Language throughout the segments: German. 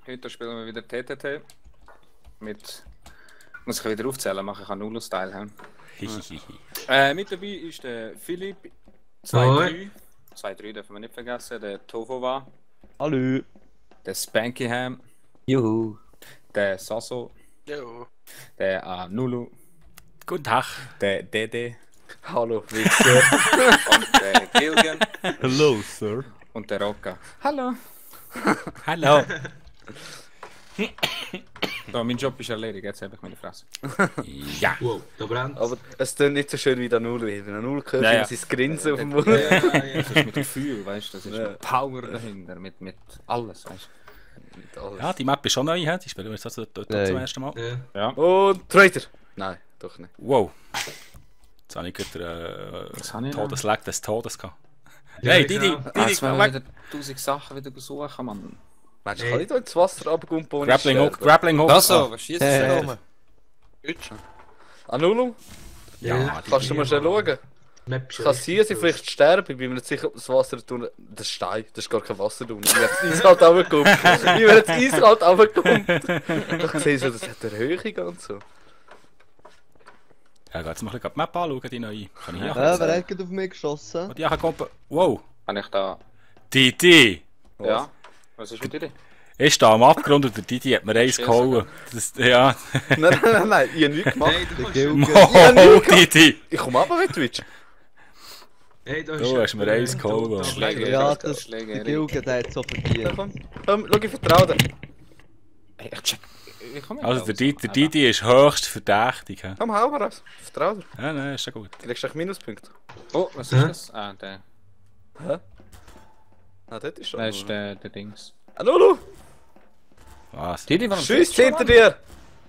Heute spielen wir wieder TTT. Mit. Muss ich wieder aufzählen, mache ich einen Nullo-Style. Mit dabei ist der Philipp 2-3. 2-3 dürfen wir nicht vergessen. Der Tovova. Hallo. Der Spankyham. Juhu. Der Sasso. Jo. Der Nulu. Guten Tag. Der Dede. Hallo, Wichser. Und der Gilgen. Hello, Sir. Und der Rocca. Hallo. Hallo. So, mein Job ist erledigt, jetzt habe ich meine Fresse. Ja. Wow, da brennt. Aber es klingt nicht so schön wie der Null. Wenn der Null hört, Ja, ja. sein Grinsen auf dem Mund. Das ist mit Gefühl, weißt du, das ist mit Power dahinter, mit alles, weißt Ja, die Map ist schon neu, he? Die spielen wir jetzt also dort zum ersten Mal. Ja. du. Ja. Und Trader! Nein, doch nicht. Wow. Jetzt habe ich gerade Was habe ich noch? Todeslag des Todes gehabt. Ja, Hey, ich Didi, auch. Didi, Jetzt wollen weg. wir wieder 1000 Sachen wieder suchen, Mann. Meinst du, kann ich da ins Wasser runtergumpen ohne Grappling hoch, sterben? Grappling hoch. Was so? Was schießt du da rum? Deutsch. Anulu, Ja, kannst du mal schnell schauen? Map ist Kann es hier sein, vielleicht sterben? Ich bin mir nicht sicher, ob das Wasser tun. Das ist Stein, das ist gar kein Wasser tun. Ich werde ins Eiskalt runtergekumpelt. Ich werde ins Eiskalt runtergekumpelt. Ich sehe so, das hat eine Erhöhung und so. Ja, jetzt mal die Map anschauen, die neue. Kann ich hier? Ja, wer hat gerade auf mich geschossen? Und die kommen. Wow. Habe ich da. Didi. Ja. Was ist mit dir? Ich stehe am Abgrund und der Didi hat mir eins gehauen. Das, ja. Nein, ich habe nichts gemacht. Hey, du kannst... Mo, Didi. Ich komme aber mit Twitch. Hey, da Du hast mir eins gehauen. Schläge. Ja, Schläge, das Schläge, der Gilge, der hat so verdient. Komm, schau, ich vertraue dir. Hey, ich check. Ich komme Also der Didi ist höchst verdächtig. He? Komm, hau mal raus. Vertraue dir. Ja, nein, ist ja gut. Du kriegst echt Minuspunkte. Oh, was ist das? Ah, der. Hä? Ah, das ist schon. Das ist der Dings. Anulu! Was? Didi, warum Schießt schießt du hinter an? dir!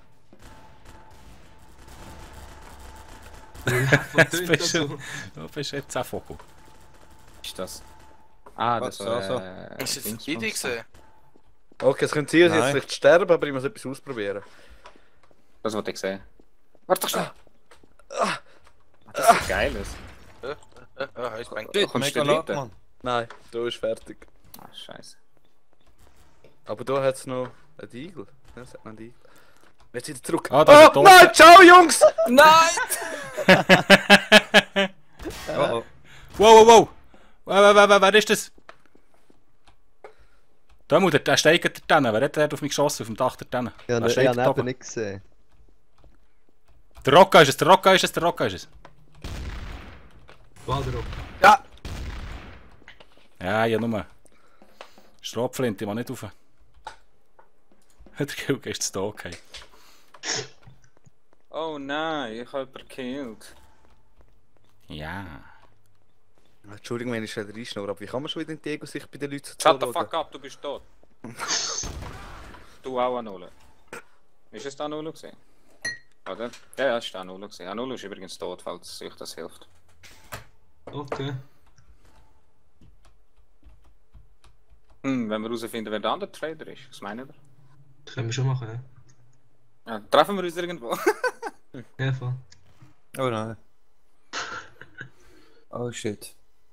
Du bist jetzt ein Vogel. Was ist das? Ah, das Was? war. Ist es Didi gesehen? Okay, es könnte sein, dass ich Nein. jetzt vielleicht sterben, aber ich muss etwas ausprobieren. Das wollte ich sehen. Warte doch schnell! Das ist geiles. Ja, heißt mein Du kommst mega du laut, weiter? Mann. Nein, da ist fertig. Ah, scheiße. Aber da hat es noch einen Igel. Ja, es hat noch einen Igel. Jetzt wieder zurück. Ah, da ist Oh, der nein, ciao Jungs! Nein! Oh, oh. Wow. Wer ist das? Da muss der steigt da drinnen. Wer hat auf mich geschossen? Auf dem Dach da drinnen. Ja, Wer ich steht habe da ihn oben? nicht gesehen. Der Rocca ist es, der Rocca ist es, der Rocca ist es. Walderop. Ja, nur. Strohflinte, ich will nicht rauf. Der Gilge ist zu da, okay. Oh nein, ich habe jemanden gekillt. Ja. Entschuldigung, wenn ich schnell reinschnurre, aber wie kann man schon wieder in die Ego-Sicht bei den Leuten Shut the fuck up, du bist tot. Du auch Anolo. Ist es Anolo gesehen? Oder? Ja, es ist Anolo gesehen. Anolo ist übrigens tot, falls euch das hilft. Okay. Wenn wir herausfinden, wer der andere Trader ist. Was meinen wir? Das können wir schon machen, ja. Ja, treffen wir uns irgendwo. Ja, voll. Oh nein. Oh shit.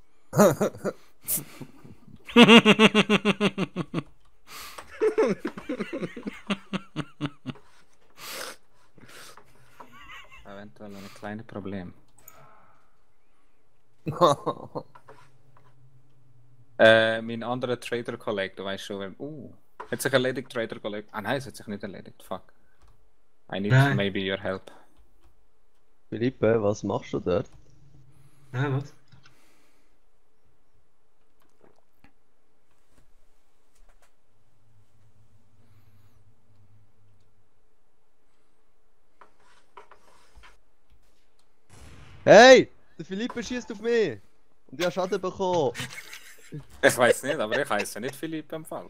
Eventuell ein kleines Problem. Mein anderer Trader-Kollege, du weißt schon, wer. Hat sich erledigt, Trader-Kollege? Ah nein, es hat sich nicht erledigt. Fuck. I need Nein. maybe your help. Philippe, was machst du dort? Ja, was? Hey! Der Philippe schießt auf mich! Und ich habe Schaden bekommen! Ich weiß nicht, aber ich heiße nicht Philipp im Fall.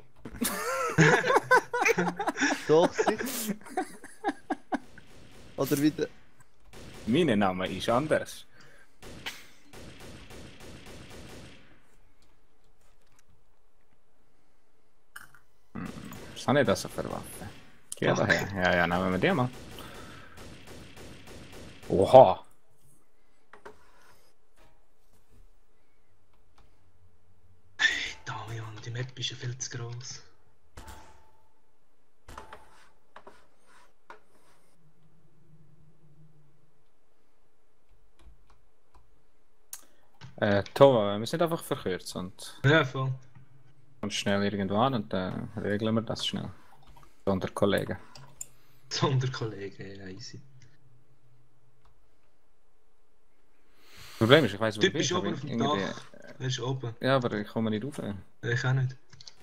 Doch, sicher! Oder wieder. Mein Name ist anders. Was habe ich das für Waffe? Geh daher. Ja, nehmen wir die mal. Oha! Damian, die Map ist ja viel zu gross. Tova, wir sind einfach verkürzt Ja, voll. und schnell irgendwo an und dann regeln wir das schnell. Unter Kollegen. Sonderkollege, ja, easy. Das Problem ist, ich weiß, wo Du du bist bist, aber oben auf dem irgendwie... Dach. Er ist oben. Ja, aber ich komme nicht rauf. Ich auch nicht.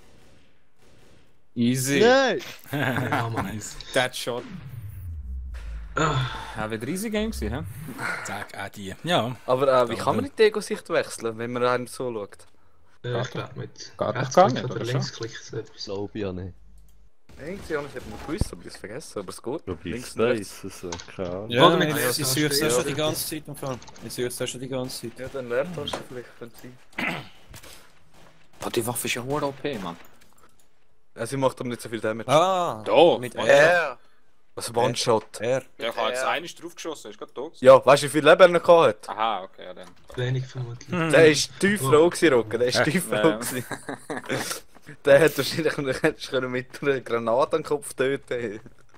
Easy. Nein! Ja, Mann. Nice. That shot. Ah, Ja, wieder easy Game gewesen, hä? Sag auch die. Ja. Aber wie kann man nicht die Ego-Sicht wechseln, wenn man einen so schaut? ich glaube mit Geht doch Rechtsklick gar nicht, oder oder Linksklick so etwas. Glaube ich ja nicht. Irgendwie habe ich es noch gewusst, aber ich habe es vergessen. Aber es geht. Probier Links es und rechts. also, keine Ahnung. Ja, Oder mit ich Leertaste, suche es ja. schon die ganze Zeit im Fall. Ich suche es schon die ganze Zeit. Ja, dann Leertaste vielleicht könnte sein. Oh, die Waffe ist ja hure OP, Mann. Sie macht aber nicht so viel Damage. Ah! Da! Mit R! Was One-Shot. R. Ja, ich habe jetzt eines draufgeschossen, ist gerade da gewesen. Ja, weißt du, wie viel Leben er noch gehabt hat? Aha, okay, ja dann. Wenig vermutlich. Der ist tief roh gewesen, Rocken. Der ist tief roh Ja. gewesen. Der hätte wahrscheinlich mit einer Granate an den Kopf töten.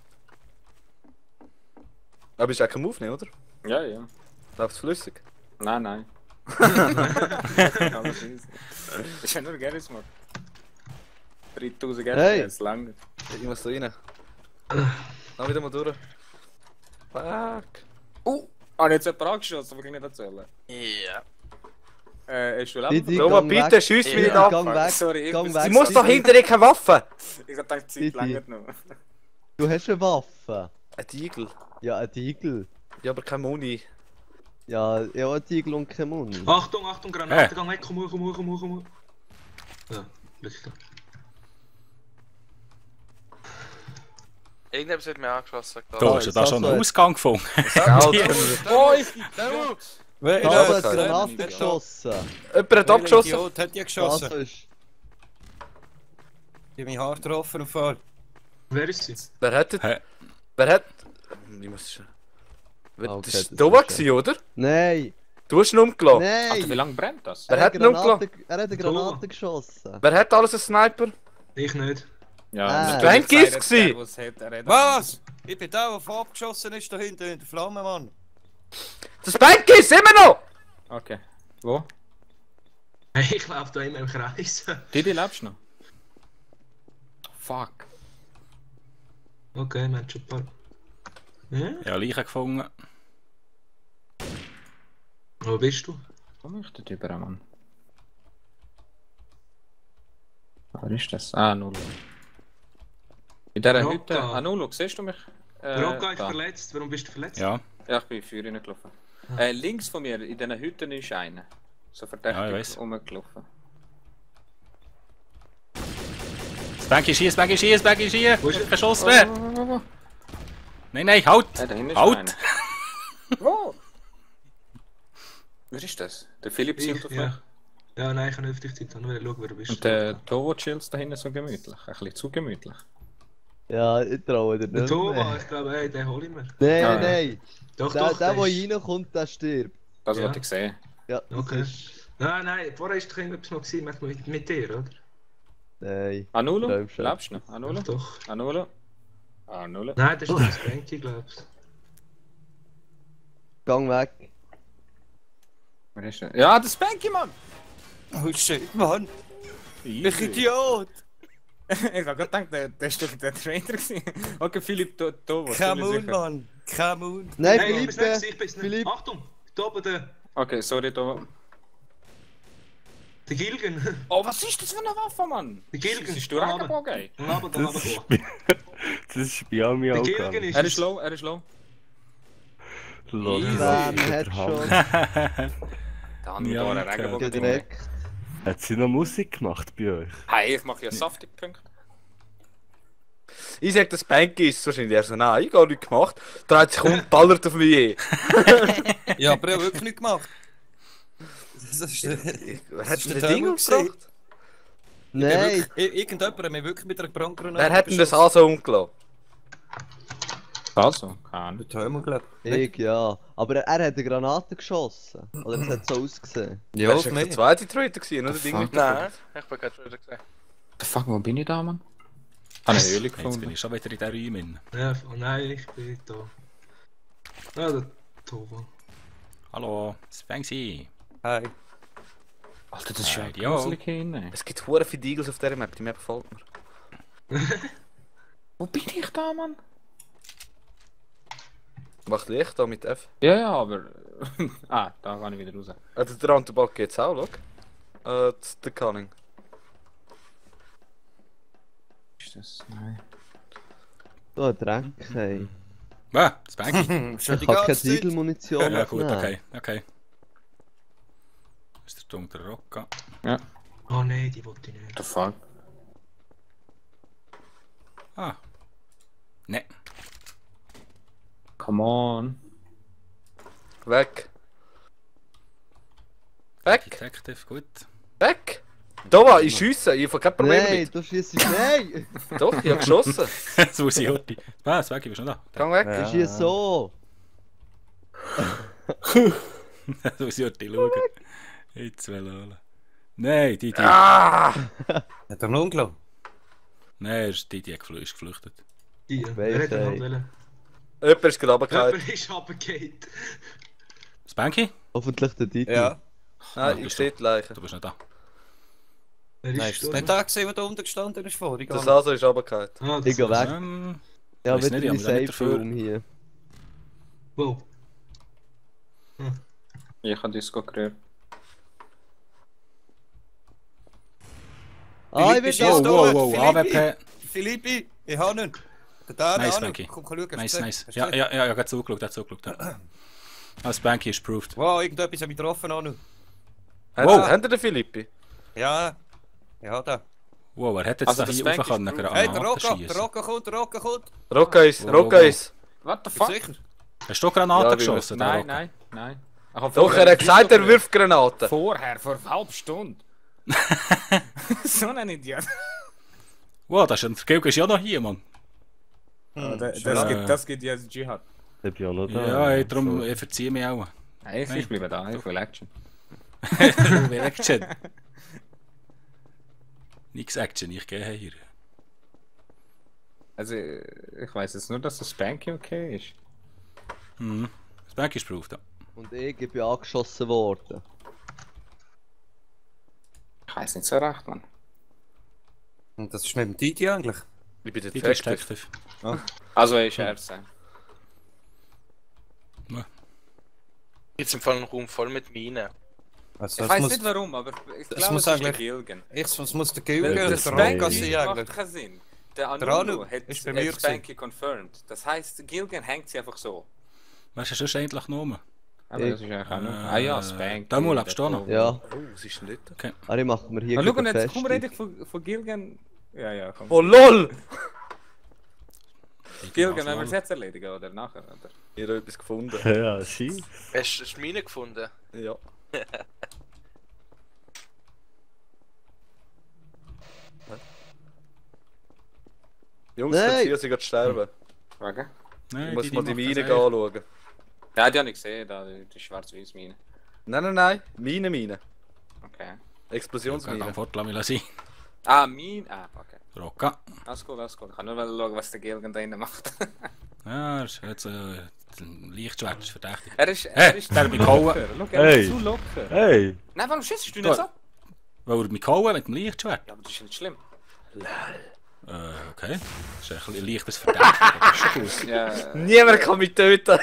Aber ist auch kein Move, nicht, oder? Ja, ja. Läuft's flüssig? Nein, nein. Alles easy. Das ist ja nur Garrismod. 3000 Garrismod, Hey. das langt nicht. Ich muss da rein. Dann wieder mal durch. Fuck. Habe ich jetzt jemanden angeschossen, aber ich nicht erzählen? Ja. Hast du Die Leben? Roma, gang bitte, weg. schiess mich nicht Gang ab. weg. Sorry, ich Gang bin- weg. Sie muss doch hinter dir keine Waffe! Ich hab gedacht, die Didi. Zeit langt noch. Du hast eine Waffe. Ein Igel. Ja, ein Igel. Ja, aber kein Muni. Ja, ein Igel und kein Mund. Achtung, Achtung, Granate, gang weg, komm hoch, komm hoch, komm hoch, komm hoch. Ja, Licht da. Irgendjemand hat mich angeschossen. Da ist ja da schon ein Ausgang gefunden. Oh, ich bin Wer Da hat das- eine Granate geschossen. Jemand hat abgeschossen. Idiot hat die Das geschossen. ist... Ich habe mich hart getroffen auf Fall. Wer ist sie? Wer hat Hä? Wer hat. Ich muss schon. Ah, okay, Das das war ist da, oder? Nein! Du hast ihn umgelassen. Alter, wie Nein! lange brennt das? Wer hat ihn umgelassen? Er hat eine Granate geschossen. Wer hat alles einen Sniper? Ich nicht. Ja, Ah. natürlich Frankie sagt ist's der, gewesen. was hat, er hat- Was? Ich bin da, der abgeschossen ist, da hinten in der Flamme, Mann. Das Bank ist immer noch! Okay. Wo? Hey, ich laufe da immer im Kreis. Didi, lebst du noch? Fuck. Okay, man, schon ein paar. Ja? Ja, Leichen gefunden. Wo bist du? Wo möchte ich über, Mann? Wer ist das? Ah, Null. In dieser Rocca. Hütte. Ah, Null, siehst du mich? Rocca ist da. verletzt. Warum bist du verletzt? Ja. Ja, ich bin für ihn gelaufen. Links von mir, in diesen Hütten ist einer. So Ja, ich verdächtig weiss. rumgelaufen. Das Bank ist hier, das Bank ist hier, das Bank ist hier. Wo ist er? Verschossen werden. Nein, nein, halt! Da hinten ist Halt! einer. Wo? Wer ist das? Der Philipp zielt auf mich. Ja. Ja, nein, ich kann nicht auf dich Zeit haben. Schau, wer du bist. Und der Tovo chillt da hinten so gemütlich. Ein bisschen zu gemütlich. Ja, ich traue dir Der nicht Tova, mehr. ich glaube, ey, den hol ich mir. Nein, Ah, ja. nein. Doch, Der, doch, der ist- reinkommt, der stirbt. Das Ja. wollte ich sehen. Ja, das Okay. ist... Nein, nein, vorher ist doch irgendetwas noch gewesen, mit dir, oder? Nein. Anulo? Träumst du? Lebst du noch? Anulo? Doch. Anulo? Anulo? Nein, das ist das Banky, glaubst du. Gang weg. Wer ist der? Ja, das Banky, Mann! Oh shit, Mann. Ich Idiot. Ich hab gerade gedacht, der ist doch der Trainer gewesen. Okay, Philipp Tovo. Kein Mund, Mann. Kein Mund. Nein, Nein, ich bin's Philippe! nicht, ich bin's nicht. Philipp. Achtung! Da oben der Okay, sorry, Tovo. Gilgen. Oh, was ist das für eine Waffe, Mann? Der Gilgen. Bist du Regenbogen, ey? Da oben, da oben. Das ist bei mir Der auch Gilgen gegangen. ist Er ist es. low, er ist low. Lol, Bam, der Headshot. Da haben wir Ja, da einen okay. Regenbogen drin. Direkt. Hat sie noch Musik gemacht bei euch? Hey, ich mache ja saftig Punkte. Ich sag, das Bank ist wahrscheinlich. Er so, nein, ich hab nichts gemacht. Dreht sich um und ballert auf mich. Ja, aber ich hab wirklich nichts gemacht. Das ist Wer hat ist denn der das Ding Thermo gesehen. umgebracht? Nein! Irgendjemand hat mich wirklich mit einer Brandgranate Wer hat denn das also umgelassen? Also, keine Ahnung. Der Thermo, glaub Ich, ja. Aber er hat eine Granate geschossen. Oder es hat so ausgesehen. Ja, Wer auf war der mich. zweite Trader gewesen, oder? Ding mit Nein, ich bin gerade schon wieder gesehen. The fuck, wo bin ich da, Mann? Eine Höhle Jetzt bin gefunden. ich schon wieder in den Räumen. Ja, oh nein, ich bin da. Ja, der Tova. Hallo, das Banksy. Hi. Alter, das ist ja Ja. gruselig hier innen. Es gibt hure viele Eagles auf dieser Map, die Map gefällt mir. Wo bin ich da, Mann? Macht Licht da mit F. Ja, ja, aber... da kann ich wieder raus. Der Rantenball geht's auch, schau. Der Cunning. Ist das? Nein. So ein Dreck, ey. Das Banky. Schon die Ich habe keine ganze Zeit. Diegelmunition. Ja gut, mitnehmen. okay. Das ist der dunkle Rocca. Oh nein, die wollte ich nicht. The fuck? Ah. Ne. Come on. Weg. Weg. Detective, gut. Weg. Da, ich schiesse, ich habe kein Problem Nein, mit. du schießt nein! Doch, ich habe geschossen. Jetzt muss ich Horti. Das Banky, bist du noch da? Gang weg. Du schießt so! Jetzt muss ich Horti schauen. Jetzt will holen. Nein, die. Ah! Hat er noch umgelassen? Nein, ist geflüchtet. Die, Weiß, wer hat den ey. Hand wollen? Jemand ist gerade runtergefallen. Jemand ist runtergefallen. Das Banky? Hoffentlich der Titel. Ja. Nein, bist ich sehe die Leiche. Du bist nicht da. Wer Nein, ist ist das nicht der gesehen, der da unten gestanden ist vorhin? Der Saso ist runtergefallen. Ah, Ich geh weg. Ja, weiss wieder nicht, in ich hab mich nicht Safe Room hier. Wo? Ich habe Disco gerührt. Ah, ich Philippe, bin da! schießt Wow, da. AWP. Philippi, ich habe ihn. Der Nice, Nice, Banky. Komm, schauen. Nice, nice. Hast du Ja, gesehen? ja, ja, gerade zugeschaut, hat zugeschaut. Ja. Das Banky ist proved. Wow, irgendetwas habe ich getroffen, Anu. Wow. Habt ihr den Philippi? Ja, ja, da. Wow, er hätte jetzt Also, da das hier Banky rauf können, ist proved. Hey, der Granaten Rocco, der schießen. Rocco kommt. Rocca ist, Wo, Rocca wo? ist. What the Bist fuck? du sicher? Hast du Granaten Ja, geschossen? der Nein, Rocco? nein. Ich hab Doch, vorher er hat gesagt, Disco er wirft Granaten. Vorher, vor einer halben Stunde. So ein Idiot. Wow, der Gilg ist ja noch hier, Mann. Das gibt jetzt Jihad. Ich bin ja noch da. Ja, ey, darum, ich verziehe mich auch. Nein, ich bleibe da, ich will Action. Du willst Action. Nix Action, ich gehe hier. Also, ich weiß jetzt nur, dass das Banky okay ist. Mhm. Das Banky ist proved, ja. Und ich bin angeschossen worden. Ich weiß nicht so recht, Mann. Und das ist mit dem Titi eigentlich. Ich bin der Die Detective. Detective. Also, ich er sein. Jetzt im Fall ein Raum voll mit Minen. Also, Ich das weiß muss, nicht warum, aber ich das glaube, muss es ist der eigentlich- Gilgen. das muss der Gilger Der oder das der Spanky Rocco Banky sein macht eigentlich. keinen Sinn. Der Der Anu Anu hat ist bei mir Spanky confirmed. Das heisst, Gilgen hängt sie einfach so. Was hast du sonst eigentlich genommen? Aber das ist eigentlich auch noch... Ah ja, Spanky. da mal lebst du auch noch. Ja, Oh, was ist denn dort? Ari macht mir hier Na schau, gerade und jetzt fest. komm, rede ich von Gilgen... Ja, komm. Oh lol! Gilgen, wenn wir es jetzt erledigen, oder nachher, oder? Ich habe etwas gefunden. Ja, scheiße. Hast du Minen gefunden? Ja. Jungs, Nein. jetzt hier sie sterben. Wegen? Nein, Ich muss mal die machen Mine das anschauen. Ja, die habe ich gesehen, da, die schwarz-weiß Mine. Nein. Mine. Okay. Explosionsmine. Komfort, lass mich sein. Ah, Mine... Ah, okay. Rocca. Alles gut. Ich kann nur mal schauen, was der Gilgen da drinnen macht. Ja, er ist jetzt Lichtschwert, ist verdächtig. Er ist der mit Kauen. Schau, er Hey. ist zu locker. Hey! Nein, warum schießt du nicht so? Weil er mit Kauen mit dem Lichtschwert. Ja, aber das ist nicht schlimm. Okay. Das ist ein leichtes Verdächtig, aber das ist schon gut. Ja, Niemand kann mich töten!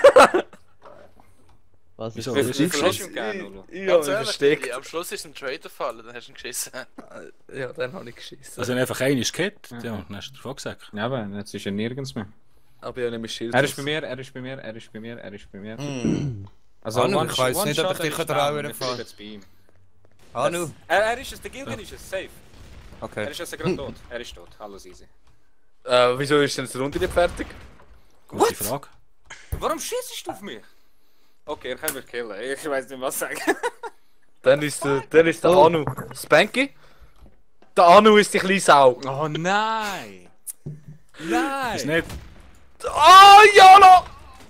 Was ist Wieso? das? wie viel hast du ihm gegeben, Lulu? Ich Ganz habe mich ehrlich, versteckt. am Schluss ist ein Traitor gefallen, dann hast du ihn geschissen. Ja, dann habe ich geschissen. Also wenn einfach einer ist gekippt, ja, dann hast du davon gesagt. Ja, aber jetzt ist er nirgends mehr. Aber ich habe nicht mehr Schild. Er ist bei mir. Also, Anu, one- ich weiss one nicht, ob shot, ich dich er ist da auch down, wieder wir fahren. fliegen jetzt bei ihm. Anu. Er ist es, der Gilgen ist es, safe. Er Okay. ist jetzt gerade tot. Er ist tot, alles easy. Wieso ist denn die Runde nicht fertig? Gute Frage. Warum schießt du auf mich? Okay, er kann mich killen, ich weiß nicht was sagen. Dann ist der Anu. Spanky? Der Anu ist die kleine Sau. Oh nein! Nein! Ist nicht. Oh, Jolo!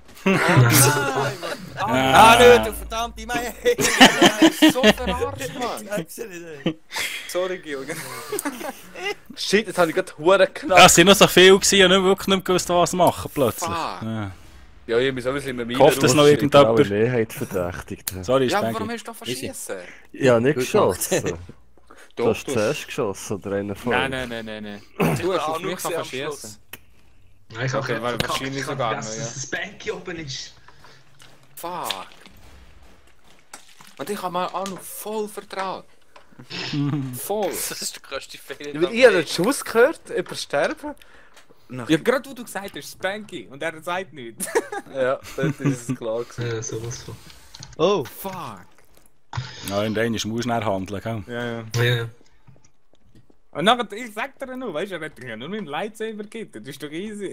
Anu, du verdammte Meier! So verarscht, Mann! Sorry, Gilgen. Shit, jetzt habe ich gerade Huren knapp. Das sind noch so viele gewesen, ich habe nicht wirklich nicht gewusst, was machen plötzlich. Fuck. Ja. Ja, ich bin sowieso immer Ich hoffe, dass noch irgendjemand... Mehrheit verdächtigt. Sorry, Ja, aber Spanky. warum hast du da verschießen? Ja, nicht geschossen. Du Doch, hast zuerst geschossen oder einer von Nein. Du hast auf mich verschießen. Nein, ich Okay, habe weil wahrscheinlich sogar noch, vergessen, dass das Banky oben ist. Fuck. Und ich habe mir auch noch voll vertraut. Voll. Das ist der grösste Fehler. Ich habe den Schuss gehört, über Sterben. Ja, gerade wo du gesagt hast, Spanky, und er sagt nichts. Ja, dort ist es klar gewesen. Ja, sowas von. Oh, Fuck. Ja, in der musst du schnell handeln, gell? Ja. Ja. Und nachher, ich sag dir noch, weißt du, er hat ja nur mit dem Lightsaber gekippt, das ist doch easy.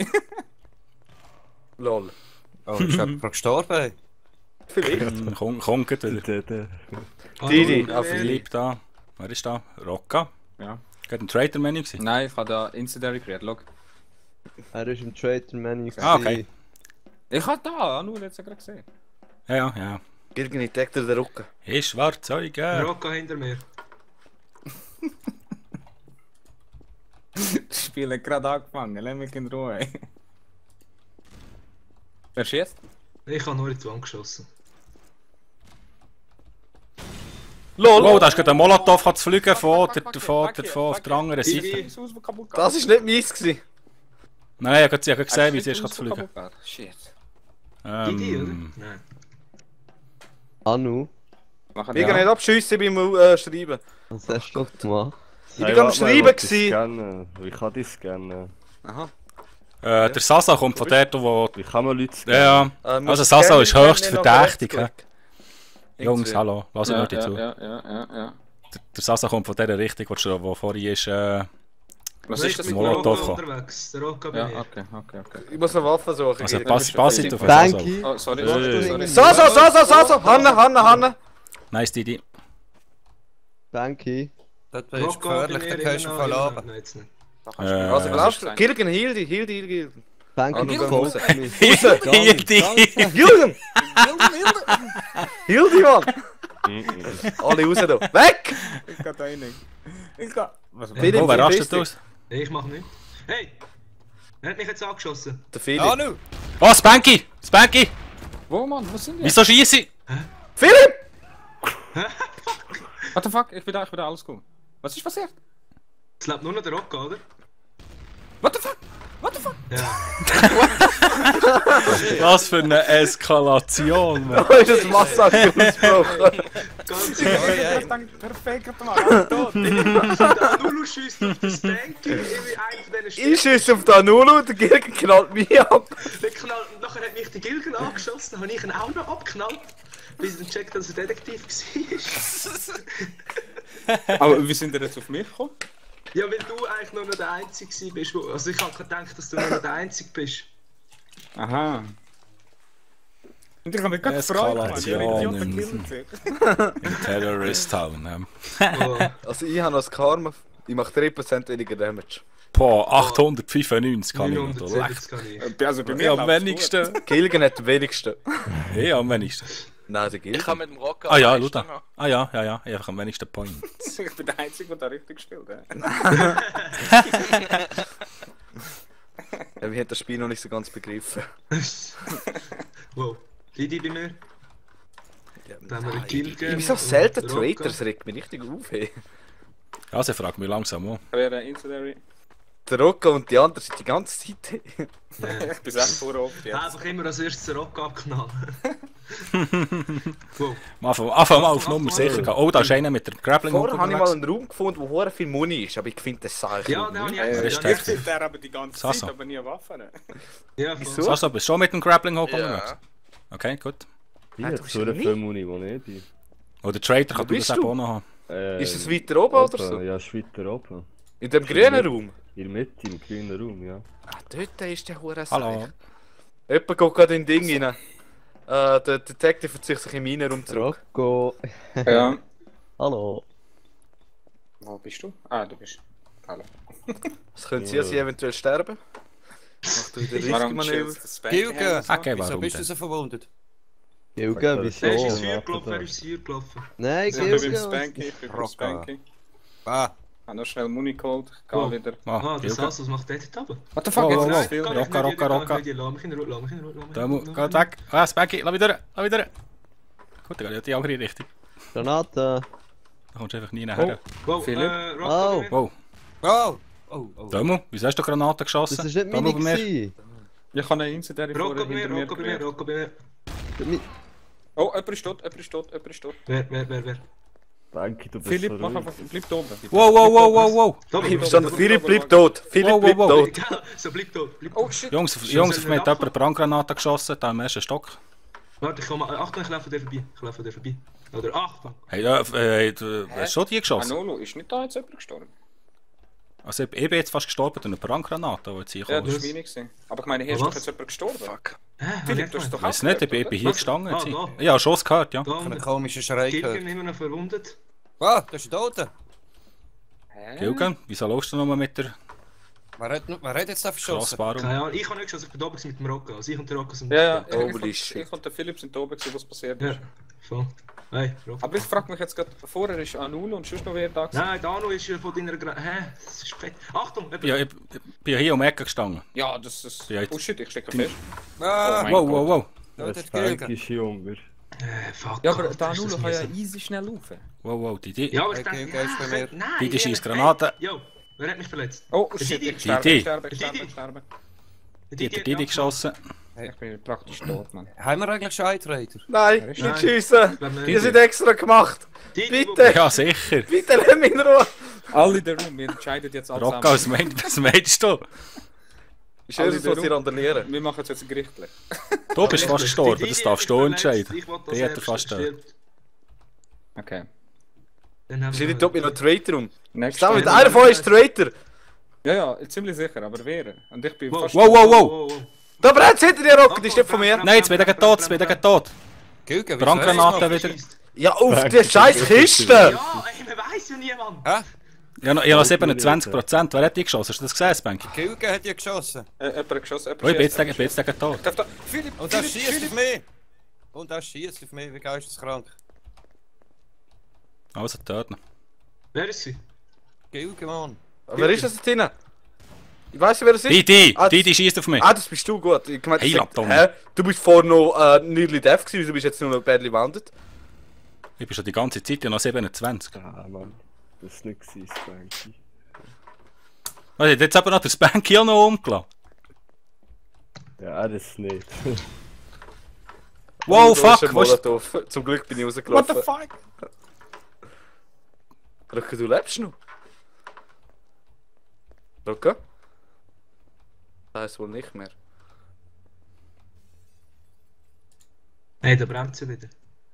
Lol. Oh, ist jemand gestorben? Vielleicht. Kommt wieder. Didi, Ah, Philipp da. Wer ist da? Rocca? Ja. Gerade ein Traitor-Menü gewesen? Nein, ich habe da Incendiary gekriegt, schau. er ist im Traitor-Menü. Ah, okay. Ich habe da, nur jetzt gerade gesehen. Ja. Irgendwie deckt er den Rücken. Ist Schwarzeuge. Rocco hinter mir. Das Spiel hat gerade angefangen, lass mich in Ruhe. Wer schießt? Ich habe nur in die Wand geschossen. LOL! Oh, da ist gerade ein Molotov zu fliegen von auf der anderen Seite. Das ist nicht meins gewesen. Nein, ich habe gesehen, wie sie ist zu fliegen. Shit. Didi, oder? Ähm, Nein. Anu, Ich kann nicht abschiessen beim Schreiben. was hast du gemacht? Ich bin am Schreiben gewesen. Wie kann ich scannen? Aha. der Sasa kommt von dort, wo... Wie kann man Leute scannen? Ja, also Sasa ist höchst verdächtig. He? Jungs, Irgendwie. hallo, lass mir zu. Ja. Der Sasa kommt von der Richtung, wo vorhin ist... Was Nein, ist das? ich bin Molotov mit kommen. unterwegs. Der Rocco bei Ja, mir. okay. Ich muss eine Waffe suchen. Also Ich- pass nicht auf den Sasa. Banky, Oh, sorry. So! Hanne! Nice, Didi. Banky. Das ist Rocco bei gefährlich, mir da kannst du immer voll noch. runter. Nein, jetzt nicht. Also glaubst du? Gilgen, Hildi. Banky, Anu, geh folgt raus. mir. Hildi! Gilgen! Hildi, Mann! Alle raus da. Weg! Ich kann da rein. Ich kann... Was? Oh, wer rastet aus? Ich mach nicht. Hey! Er hat mich jetzt angeschossen. Der Philipp. Anu! Oh, Spanky! Wo, Mann? Wo sind die? Wieso schieße ich? Philipp! What the fuck? Ich bin da, alles cool. Was ist passiert? Es lebt nur noch der Rocco, oder? What the fuck? Ja. Was für eine Eskalation, Mann. Da ist das Massaker ausgebrochen. Ganz Ich dachte, perfekt, Mann. Tot. Der Nulu schießt auf das Banky, irgendwie einen von diesen Stimmen. Ich schieße auf den Anulu, der Gilgen knallt mich ab. Der knallt, und nachher hat mich der Gilgen angeschossen, dann habe ich ihn auch noch abgeknallt. Bis ich dann checkt, dass er Detektiv war. Aber wie sind ihr jetzt auf mich gekommen? Ja, weil du eigentlich nur noch der Einzige bist. Also ich habe gedacht, dass du nur noch der Einzige bist. Aha. Und ich habe mich gerade gefreut, Mann. Ich habe Idioten gesehen. Terrorist Town. Oh. Also ich habe als Karma, ich mache 3% weniger Damage. Boah, 895 kann ich noch. 970 kann ich. Also bei mir Ja, am läuft's wenigsten. Gilgen hat den wenigsten. Ja, am wenigsten. Nein, der Gilgen. Ich habe mit dem Rocker. Ah ja, Luda. Ah ja, einfach am wenigsten Points. gut. Ich bin der Einzige, der da richtig gespielt hat. Ja, wir haben das Spiel noch nicht so ganz begriffen. Wow. Didi bei mir. Dann haben wir den Gilgen. Ich bin so selten und Rocco. Traitor, das regt mich richtig auf. Hey. Also, ich frage mich langsam an. Wer Incendiary? Der Rocco und die anderen sind die ganze Zeit. Ja. Ich bin echt vorauf. Einfach immer als erstes den Rocco abknallen. Wow. Einfach mal auf Nummer sicher gehen. Oh, da ist einer mit der Grappling Hook Vorher habe ich mal unterwegs. einen Raum gefunden, wo hure viel Muni ist, aber ich finde das sah ich Ja, den habe ich Er ist auch Ich echt. finde der aber die ganze Zeit, Sasa. aber nie Waffen. Ja, Wieso? voll. Sasa, bist du schon mit dem Grappling Hook unterwegs? Ja. Okay, gut. Ich du habe bist so ja eine nie- Filmuni, wo nicht bin. Oder Traitor Wo kann du das bist auch du? noch haben. Ist es weiter oben oder so? Ja, ist weiter oben. In dem grünen Raum? In der Mitte, im grünen Raum, ja. Ah, dort ist der hure Hallo. Jemand geht gerade in den Ding rein. Der Detective verzieht sich in meinen Raum zurück. Rocco. Ja. Hallo. Wo bist du? Ah, du bist. Hallo. Was können Sie, dass Sie eventuell sterben? Mach du wieder richtig Warum Manöver. chillst du das Spanky Gilgen! her? Okay, Wieso warum bist du denn? so verwundet? Gilgen, wieso? Wer ist ins Feuer warte gelaufen? da. Wer ist ins Feuer gelaufen? Nein, Ich bin beim Gilgen. Spanky, ich bin beim Rocker. Spanky. Ah, Ich habe noch schnell Muni geholt. Ich gehe wieder. Ah, der Gilgen. Sass, was macht der dort oben? What the fuck, Wow, jetzt wow, ist wow. es viel. Rocca. Lass mich in Ruhe, lass mich in Ruhe, lass mich Da in Ruhe. geht weg. Ah, das Baggy, lass wieder. Gut, dann geht ja die andere Richtung. Granate. Da kommst du einfach nie nachher. Wow, Philipp. Oh. Wow. Oh! Oh, oh. Dömo, wieso hast du Granaten geschossen? Das ist nicht Dömo meine bei mir. gewesen. Ich habe einen Incident Rocco bei mir, hinter Rocco bei mir, mir. Rocco bei mir. Oh, jemand ist tot, jemand ist tot, jemand ist tot. Wer? Danke, du bist Philipp, so mach ruhig. einfach, bleib oben. Wow. Philipp, Philipp bleibt tot. Philipp bleibt Wow. tot. So, bleib tot. Oh shit. Jungs, auf mich hat jemand eine Brandgranate geschossen, da im ersten Stock. Warte, ich komme. Achtung, ich laufe dir vorbei. Oder Achtung. Hey, du hast schon die geschossen? Manolo, ist nicht da jetzt jemand gestorben? Also ich bin jetzt fast gestorben durch eine Brandgranate, die jetzt hier Ja, kam. das war meine gewesen. Aber ich meine, hier ist Was? doch jetzt jemand gestorben. Fuck. Philipp, du hast doch Ich weiß auch nicht, ich gehört, bin oder? hier gestanden. Ah, jetzt. da. Ich habe Schuss gehört, ja. Da Einen unten. komischen Schrei gehört. Gilgen immer noch verwundet. Ah, das ist ein Toter. Hä? Gilgen, wieso läufst du noch mit der Wer hat jetzt da verschossen? Crossbar? Keine Ahnung, ich habe nicht geschossen, ich bin da oben mit dem Rocco. Also ich und der Rocco sind... Ja, Holy ich shit. und der Philipp sind da oben gewesen, was passiert Ja, ist. voll. Hey, Rocco. Aber ich frage mich jetzt gerade, vorher ist Anulo und sonst noch wer da gewesen? Nein, Dano ist von deiner... Hä? Das ist fett. Achtung! Ja, ich bin hier um die Ecke gestanden. Ja, das ist... Ja, jetzt- Oh shit, ich stecke fest. Ah, mein Wow. da Das hat Spanky Gilgen. ist Junge. Fuck. Ja, aber Gott, der ist das Anulo kann ja mühsam. easy schnell laufen. Wow, die. Ja, aber ich Okay, denke... okay, ist bei mir. Nein, Die schießt ehrlich, Granaten. Jo, wer hat mich verletzt? Oh Der shit, Didi. ich sterbe, Didi. ich sterbe. Die hat die geschossen. Ich bin praktisch tot, Mann. Haben wir eigentlich schon Eintrader? Nein, Nicht nicht schiessen. Die Die sind extra gemacht. Didi, Bitte. Ja, sicher. Bitte lass mich in Ruhe. Alle in der Room, wir entscheiden jetzt alle Rocco, was meinst du? Ich höre es, was sie randalieren. Wir machen es jetzt gerichtlich. Du bist fast gestorben, das darfst du entscheiden. Die hat er fast Okay. Schiri tut mir noch Traitor um. Next Sag mit time. einer von euch ist Traitor. Ja, ziemlich sicher, aber wer? Und ich bin fast... Wow. Da brennt hinter dir, Rock, die ist nicht von mir. Nein, jetzt bin ich tot. Gilgen, Brandgranate wieder. Ja, auf die scheiß Kiste. Ja, ey, man weiss ja niemand. Hä? Ja, ich habe 27%. Wer hat die geschossen? Hast du das gesehen, Spanky? Gilgen hat ja geschossen. Jemand geschossen, Oh, ich bin jetzt gegen tot. Darf da... Philipp, Und das schießt auf mich. Und das schießt auf mich, wie geisteskrank. Also, töten. Wer ist sie? Gilgen, Mann. Wer ist das jetzt hinten? Ich weiss nicht, wer das ist. Die schießt auf mich. Ah, das bist du, gut. Ich meinte, Hey, Latom. du bist vorher noch nearly deaf gewesen, du bist jetzt nur noch badly wounded. Ich bin schon die ganze Zeit ja noch 27. Ah, Mann. Das war nicht Spanky. Was, hat jetzt aber noch der Spanky auch noch umgelassen? Ja, das nicht. Wow, Oh, da ist fuck, ein was Molotov. Zum Glück bin ich rausgelaufen. What the fuck? Rocco, du lebst noch? Rocco? Das heisst wohl nicht mehr. Hey, da brennt sie wieder.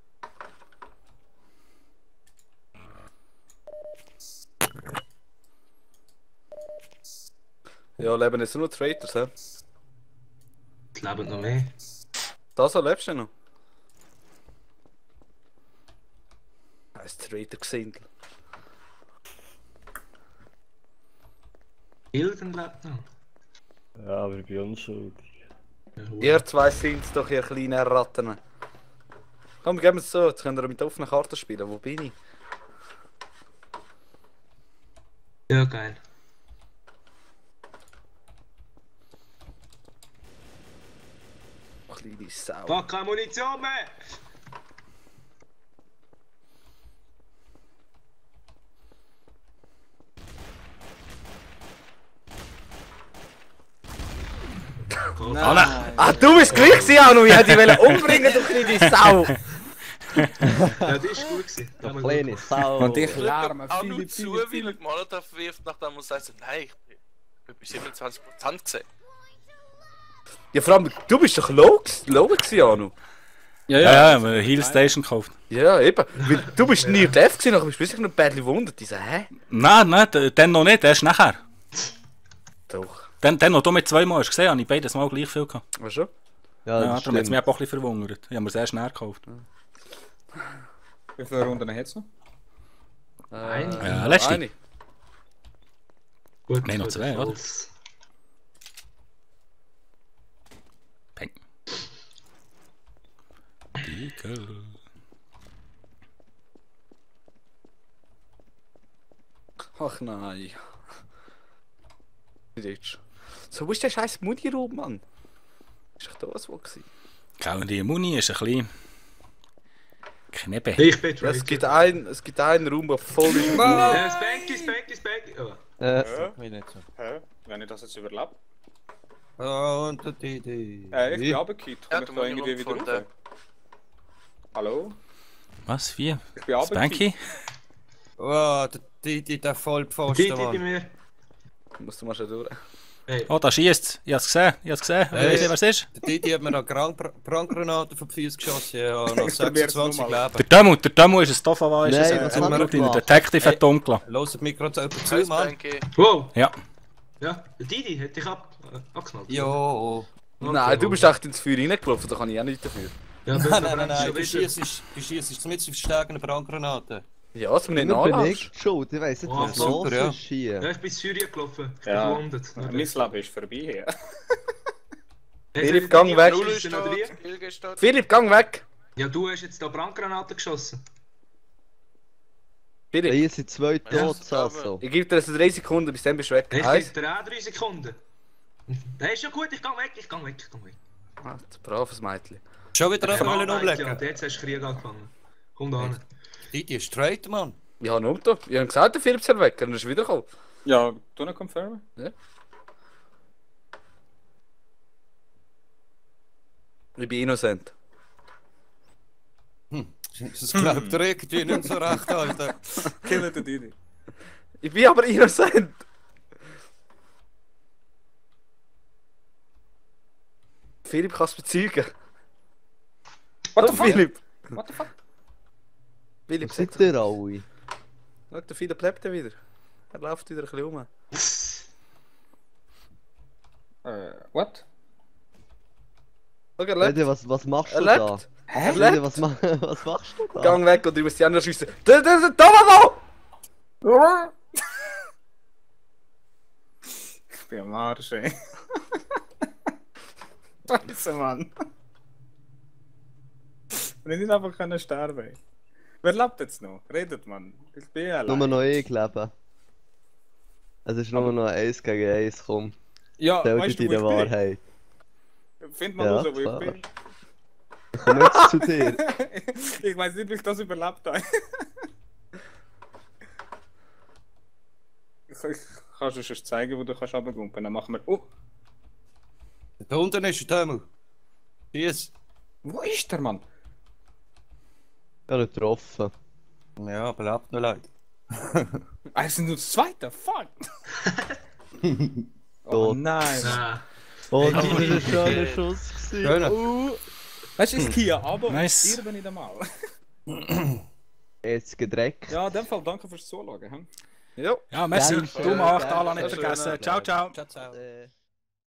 Ja, leben jetzt nur Traitors, hä? Es leben noch mehr. Das lebst du noch? Das ist Traitor gesehen. Gilgen lebt noch. Ja, aber ich bin unschuldig. Ihr zwei sind doch, ihr kleinen Ratten. Komm, geben wir es so, jetzt könnt ihr mit offenen Karten spielen. Wo bin ich? Ja, geil. Kleine Sau. Fuck, keine Munition mehr! Ah, du bist gleich gewesen, auch noch. Ich hätte dich umbringen, du kleine Sau. Ja, das ist gut gewesen. Du kleine Sau. Und ich lärme Auch nur Philipp, zu, weil er Molotov wirft, nachdem er sagt, nein, ich bin bei 27% gesehen. Ja, vor allem, du bist doch low gewesen, Anu. Ja, eine Heal Station gekauft. Ja, eben. Weil du bist near death gewesen, nachher bist du wirklich noch badly wundert. Ich so, hä? Nein, dann noch nicht, erst nachher. Doch. Dann noch du mit zweimal hast du gesehen, habe ich beides mal gleich viel gehabt. Weißt du? Ja, Ja, das darum hat es mich stimmt. auch ein bisschen verwundert. Ich habe mir sehr schnell gekauft. Wie viele Runden hat es noch? Ja, letzte. Eine. Gut, Nein, noch gut, zwei, oder? Falls. Peng. Ach nein. Nicht. So, wo ist der scheiß Muni-Raum, Mann? Ist doch da was wo gewesen? Genau, die Muni ist ein bisschen... Knebbe. Ich bin ready. Es gibt einen Raum, der voll ist. Spanky. Oh. Mich nicht so. Hä? Wenn ich das jetzt überlebe? Und die. Ich bin runtergekippt. Ja, Komm ich du da musst irgendwie ihn wieder gefunden. rauf? Hallo? Was? Wie? Ich bin runtergekippt. Spanky? Oh, der Vollpfosten, Die bei Mann. mir. Musst du mal schon durch. Hey. Oh, da schießt. Ich hab's gesehen. Hey. Was ist? Der hat mir noch Brandgranaten von die Füße geschossen. Ja, noch 26 Leben. Der Demo ist ein Toffa, ist Nein, es? was hat er Der gemacht? Detective hat dunkler. Hört mich gerade jemand Hey, zu, Mann? Spanky. Wow. Ja. Ja, der Didi hat dich abgeknallt. Jo. Nein, du bist echt ins Feuer reingelaufen, da kann ich auch nichts dafür. Ja, Nein. Du schießt mit verstärkenden Brandgranaten. Ja, dass du mir nicht Nur bin nachlässt. ich schuld, ich weiss nicht, Oh, was los super, ja. ist hier. Ja, ich bin in Syrien gelaufen. Ich bin Ja. gelandet. Mein Leben ist vorbei hier. Philipp, gang weg. Null ist Schiessen oder wie? tot, Ilge ist tot. Philipp, gang weg! Ja, du hast jetzt da Brandgranaten geschossen. Philipp, Hier sind 2 Ja, tot, das aber- Sasso. ich gebe dir jetzt 3 Sekunden, bis dann bist du weg. Ich Eins. gebe dir auch 3 Sekunden. Das ist ja gut, ich gang weg. Ah, braves Mädchen. Schon wieder jemanden Ja, umlegen. jetzt hast du Krieg angefangen. Komm da hin. Die ist straight, Mann. Ja, nur da. Ich habe gesagt, der Philipp soll weg, dann ist er wiedergekommen. Ja, du nicht confirmen? Ich bin innocent. Das glaubt er irgendwie nicht so recht, Alter. Kill den Didi. Ich bin aber innocent! Philipp kann es bezeugen. What the fuck? Philipp! What the fuck? Philipp, Was sag seid ihr alle? Schau, der Philipp lebt ja wieder. Er läuft wieder ein bisschen rum. What? Schau, er lebt. Leute, was machst Er du da? lebt. Er Leute, lebt. was machst du da? Gang weg und du musst die anderen schiessen. Da war Ich bin am Arsch, ey. Scheiße, Mann. Und ich nicht einfach können sterben. Wer lebt jetzt noch? Redet, Mann. Ich bin allein. Nur noch ich leben. Es ist nur noch 1 gegen 1, komm. Ja, Stell weißt dir du, die wo ich Wahrheit. bin? Find mal Ja, raus, wo klar. ich bin. Ich komme jetzt zu dir. Ich weiß nicht, wie ich das überlebt habe. Ich kann dir schon zeigen, wo du kannst runtergumpen. Dann machen wir... Oh! Da unten ist der Dämmel. Schieß. Wo ist der, Mann? Ich habe ihn getroffen. Ja, aber lebt noch leid. Es sind nur das zweite, fuck! Oh Tot. nein! Nein. Oh, das Hey, war ein schöner hey. Schuss. Schöner. Weißt du, ich gehe aber Nice. ihr bin ich mal. Jetzt gedreckt. Ja, in dem Fall danke fürs Zuschauen. Hm? Ja. Ja, merci. Danke. Du machst, Danke. Alan nicht Sehr vergessen. schön. Ciao, ciao. Ciao, ciao.